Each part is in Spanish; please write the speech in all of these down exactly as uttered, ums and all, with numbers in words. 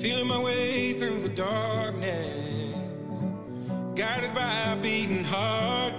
Feeling my way through the darkness, guided by a beating heart.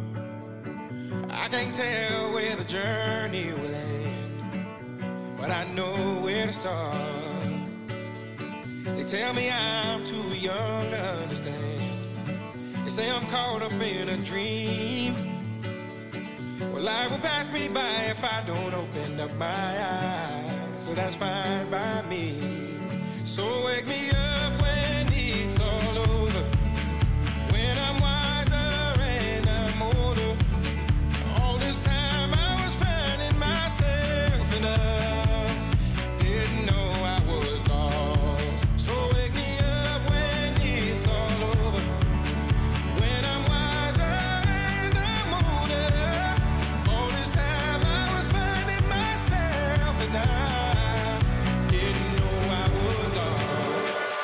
I can't tell where the journey will end, but I know where to start. They tell me I'm too young to understand. They say I'm caught up in a dream. Well, life will pass me by if I don't open up my eyes. So that's fine by me. So wake me up when it's all over, when I'm wiser and I'm older. All this time I was finding myself and I didn't know I was lost. So wake me up when it's all over, when I'm wiser and I'm older. All this time I was finding myself and I didn't know I was lost.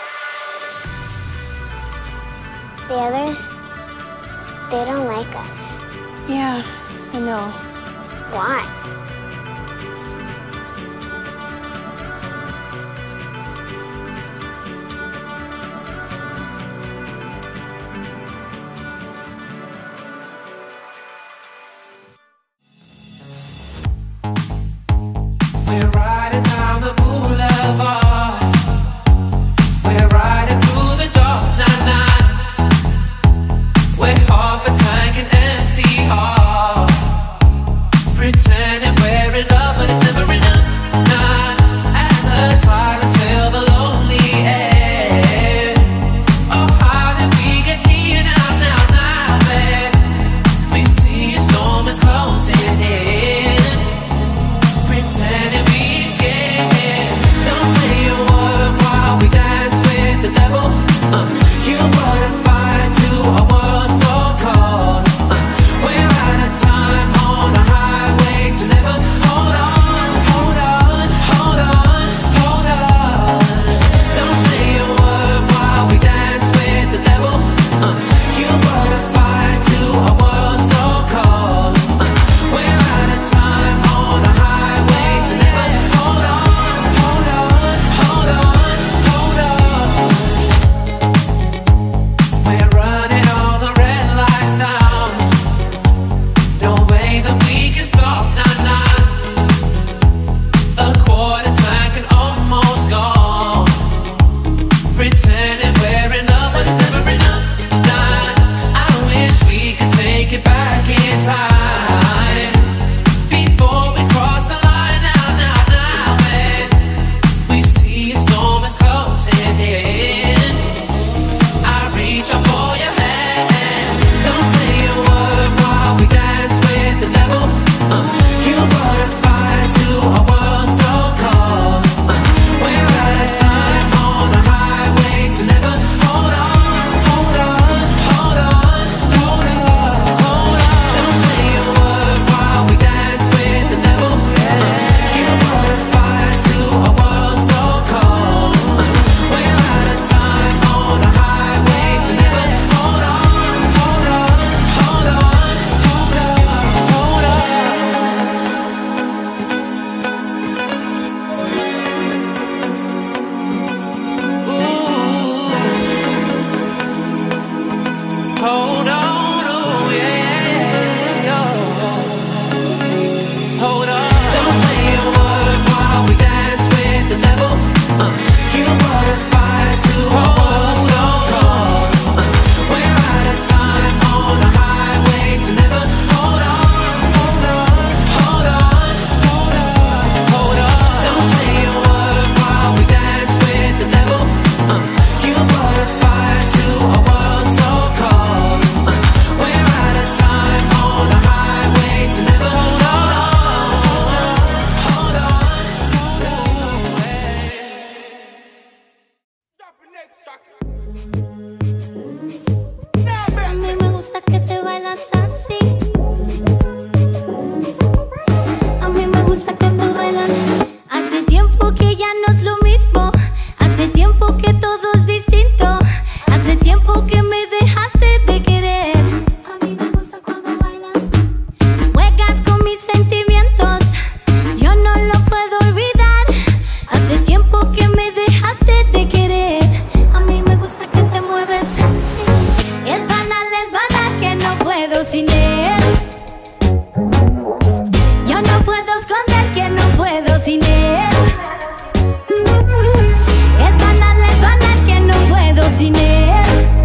The others, they don't like us. Yeah, I know. Why? We're riding down the boulevard. We're riding through the dark night, night. We're half a tank and empty heart, pretending we're puedo sin él. Yo no puedo esconder que no puedo sin él. Es banal, es banal que no puedo sin él.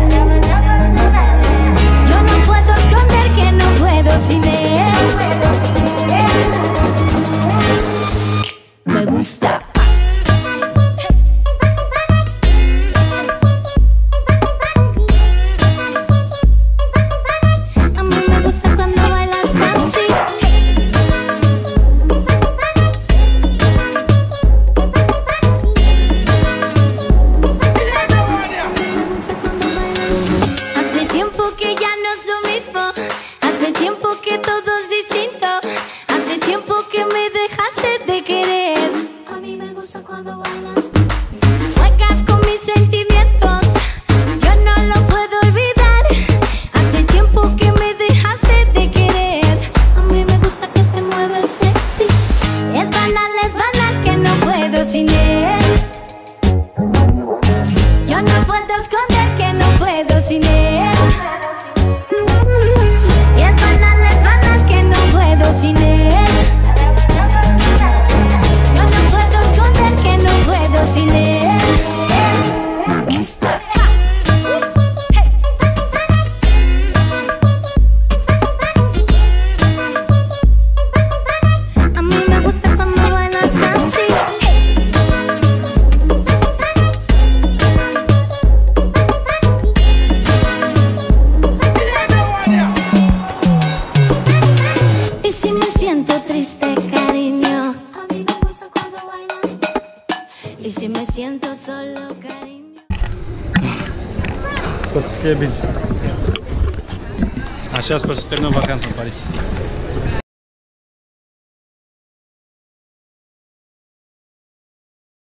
Yo no puedo esconder que no puedo sin él. Me gusta. Hace tiempo que todo es distinto. Hace tiempo que me dejaste de querer. A mí me gusta cuando bailas. Juegas con mis sentimientos, yo no lo puedo olvidar. Hace tiempo que me dejaste de querer. A mí me gusta que te mueves sexy. Es banal, es banal que no puedo sin él. Yo no puedo esconder que no puedo sin él. Sin él, yo no puedo esconder que no puedo sin él. Me gusta. A mí me gusta cuando bailas así. Y si me siento triste, cariño, a mí me gusta cuando bailas. Y si me siento solo, cariño. Scoți fie bine. Așa scoți să terminăm vacanța în Paris.